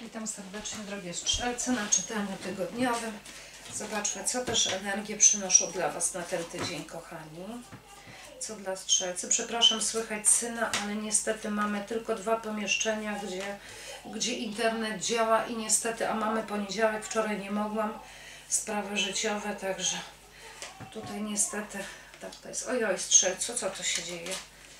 Witam serdecznie, drogie strzelce, na czytaniu tygodniowym. Zobaczmy, co też energie przynoszą dla Was na ten tydzień, kochani. Co dla strzelcy? Przepraszam, słychać syna, ale niestety mamy tylko 2 pomieszczenia, gdzie internet działa i niestety, a mamy poniedziałek, wczoraj nie mogłam, sprawy życiowe, także tutaj niestety, tak to jest. Ojoj, strzelcu, co to się dzieje?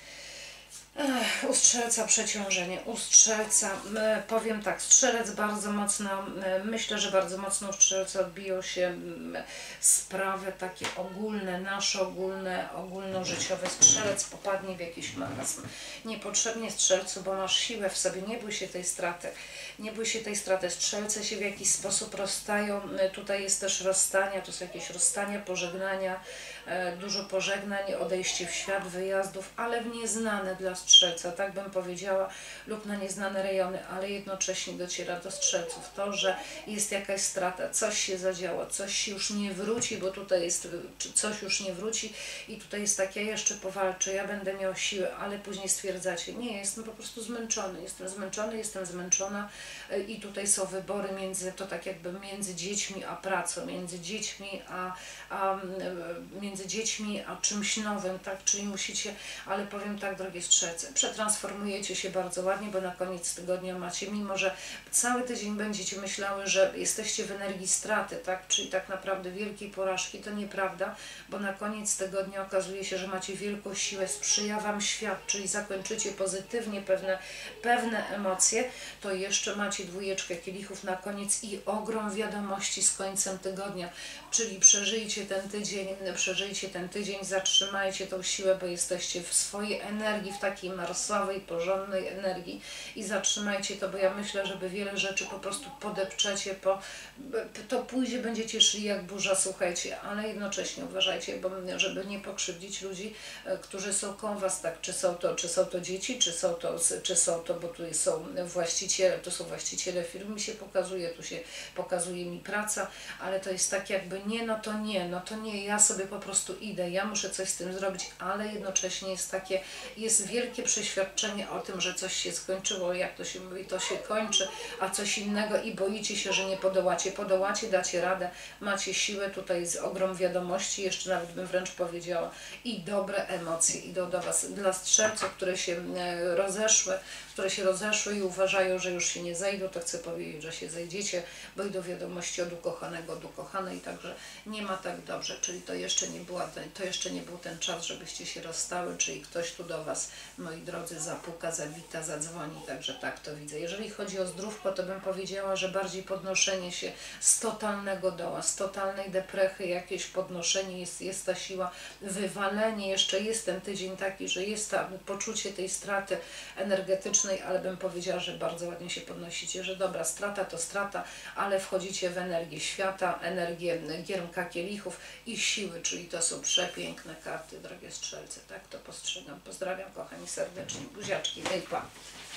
U strzelca przeciążenie, u strzelca, powiem tak, strzelec bardzo mocno, myślę, że bardzo mocno u strzelca odbiją się sprawy takie ogólne, nasze ogólnożyciowe. Strzelec popadnie w jakiś marazm. Niepotrzebnie strzelcu, bo masz siłę w sobie, nie bój się tej straty. Nie bój się tej straty. Strzelce się w jakiś sposób rozstają, tutaj jest też rozstania, to są jakieś rozstania, pożegnania, dużo pożegnań, odejście w świat, wyjazdów, ale w nieznane dla strzelca, tak bym powiedziała, lub na nieznane rejony, ale jednocześnie dociera do strzelców to, że jest jakaś strata, coś się zadziało, coś już nie wróci, bo tutaj jest coś już nie wróci i tutaj jest tak, ja jeszcze powalczę, ja będę miał siłę, ale później stwierdzacie, nie, jestem po prostu zmęczony, jestem zmęczona i tutaj są wybory między, to tak jakby między dziećmi a pracą, między dziećmi a czymś nowym, tak, czyli musicie, ale powiem tak, drogie strzelce, przetransformujecie się bardzo ładnie, bo na koniec tygodnia macie, mimo że cały tydzień będziecie myślały, że jesteście w energii straty, tak, czyli tak naprawdę wielkiej porażki, to nieprawda, bo na koniec tygodnia okazuje się, że macie wielką siłę, sprzyja Wam świat, czyli zakończycie pozytywnie pewne emocje, to jeszcze macie 2 kielichów na koniec i ogrom wiadomości z końcem tygodnia, czyli przeżyjcie ten tydzień, zatrzymajcie tą siłę, bo jesteście w swojej energii, w takiej marsowej, porządnej energii i zatrzymajcie to, bo ja myślę, żeby wiele rzeczy po prostu podepczecie, to pójdzie, będziecie szli jak burza, słuchajcie, ale jednocześnie uważajcie, bo żeby nie pokrzywdzić ludzi, którzy są koło Was, tak, czy są to dzieci, czy są to, bo tu są właściciele firmy, mi się pokazuje, tu się pokazuje mi praca, ale to jest tak jakby no to nie, ja sobie po prostu idę, ja muszę coś z tym zrobić, ale jednocześnie jest wielkie przeświadczenie o tym, że coś się skończyło, jak to się mówi, to się kończy, a coś innego i boicie się, że nie podołacie, dacie radę, macie siłę, tutaj jest ogrom wiadomości, jeszcze nawet bym wręcz powiedziała, i dobre emocje idą do Was, dla strzelców, które się rozeszły i uważają, że już się nie zejdą, to chcę powiedzieć, że się zejdziecie, bo idą wiadomości od ukochanego, od ukochanej, także nie ma tak dobrze, czyli to jeszcze nie był ten czas, żebyście się rozstały, czyli ktoś tu do Was, moi drodzy, zapuka, zawita, zadzwoni, także tak to widzę. Jeżeli chodzi o zdrówko, to bym powiedziała, że bardziej podnoszenie się z totalnego doła, z totalnej deprechy, jakieś podnoszenie, jest ta siła, wywalenie, jeszcze jest ten tydzień taki, że jest poczucie tej straty energetycznej, ale bym powiedziała, że bardzo ładnie się podnosicie, że dobra, strata to strata, ale wchodzicie w energię świata, energię giermka kielichów i siły, czyli to są przepiękne karty, drogie strzelce, tak to postrzegam. Pozdrawiam, kochani, serdecznie, buziaczki, hej, pa.